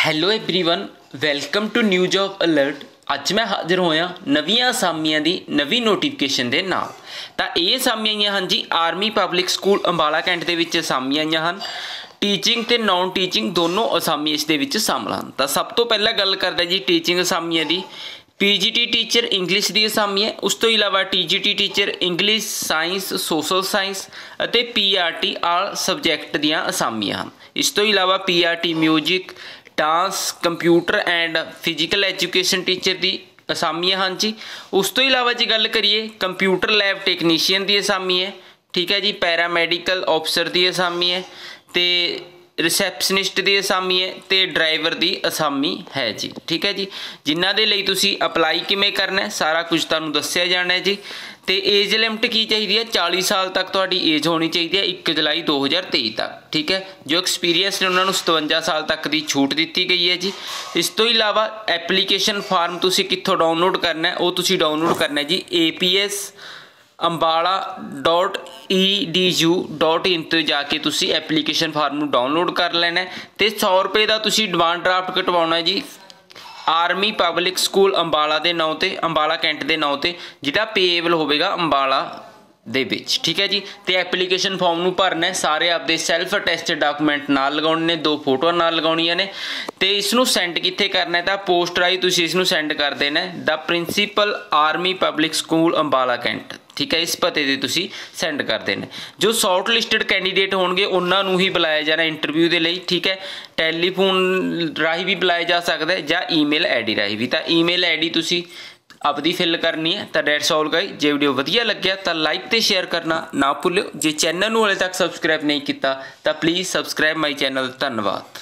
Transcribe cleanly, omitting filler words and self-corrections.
Hello everyone, welcome to new job alert. अज मैं हाजिर होया नवीं असामियां दी नवीं नोटिफिकेशन दे नाल। तां ये असामियां आईयां हन जी army public school Ambala cantt दे विच असामियां आईयां हन। टीचिंग ते नॉन टीचिंग दोनों असामियां इस दे विच शामिल हन। तां सब तो पहला गल करदे जी टीचिंग असामियां दी। पीजीटी टीचर इंग्लिश की असामी है। उस तो इलावा TGT teacher English, science, social science और पीआरटी आल सबजैक्ट दियां असामियां हैं। इस तो इलावा PRT music, dance, computer and physical education teacher की असामियां हैं जी। उस तो इलावा जी गल करिए कंप्यूटर लैब टेक्नीशियन की असामी है, ठीक है जी। पैरामैडिकल ऑफिसर की असामी है, तो रिसैप्शनिस्ट की असामी है, तो ड्राइवर की असामी है जी, ठीक है जी। जिन्हों के लिए तुसी अपलाई किमें करना है सारा कुछ तुहानूं दस्सिया जाना है जी। तो एज लिमिट की चाहिए है, 40 साल तक तुहाडी एज होनी चाहिए है 1 जुलाई 2023 तक, ठीक है। जो एक्सपीरियंस ने उन्होंने 57 साल तक की छूट दी गई है जी। इस तो इलावा एप्लीकेशन फार्म तुसी कित्थों डाउनलोड करना है, वो तुसी डाउनलोड करना है जी APS ambala.edu.in तो जाके तुसी एप्लीकेशन फार्म नूं डाउनलोड कर लेना है। तो 100 रुपये का तुसी डिमांड ड्राफ्ट कटवाना है जी आर्मी पब्लिक स्कूल अंबाला के नाम से, अंबाला कैंट के नाम से, जिहड़ा पेएबल होगा अंबाला दे विच, ठीक है जी। तो एप्लीकेशन फॉर्म नूं भरना है, सारे आपदे सैल्फ अटैस्टेड डॉक्यूमेंट नाल लगाउणे ने, 2 फोटो नाल लगाउणियां ने। तो इसनूं सेंड कित्थे करना है, तो पोस्ट राही तुसीं इसनूं सेंड कर देना है the principal army public school Ambala cantt, ठीक है। इस पते ते तुसीं सेंड कर देना। जो शॉर्ट लिस्टड कैंडीडेट होणगे उन्होंने ही बुलाया जाना इंटरव्यू के लिए, ठीक है। टैलीफोन राही भी बुलाया जा सकता है या ईमेल आईडी राही भी। तो ईमेल आईडी तुसीं आपदी फिल करनी है। तो डेट्स ऑल गाइस, जे वीडियो वधिया लग्या तो लाइक तो शेयर करना ना भुल्लिओ। जे चैनल नूं हाले तक सबसक्राइब नहीं किया तो प्लीज़ सबसक्राइब माई चैनल। धन्यवाद।